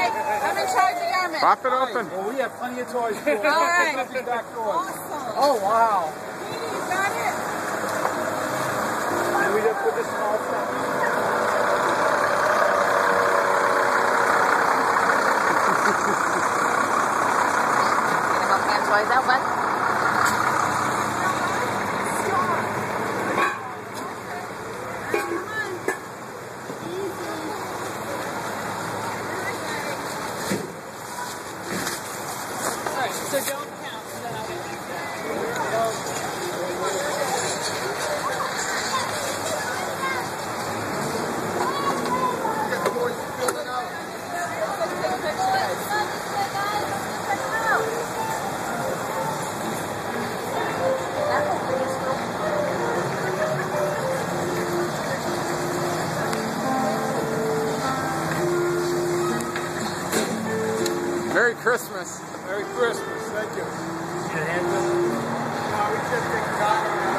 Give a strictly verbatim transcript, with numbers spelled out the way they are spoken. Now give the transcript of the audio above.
right. I'm in charge of Yarmouth. Pop it open. Well, we have plenty of toys for you. All right. These back doors. Awesome. Oh, wow. You got it. And we just put this small stuff. Why is that wet? Alright, so don't count, and then I'll get back down. Get the boys to fill it out. Merry Christmas. Merry Christmas. Thank you. No, we just take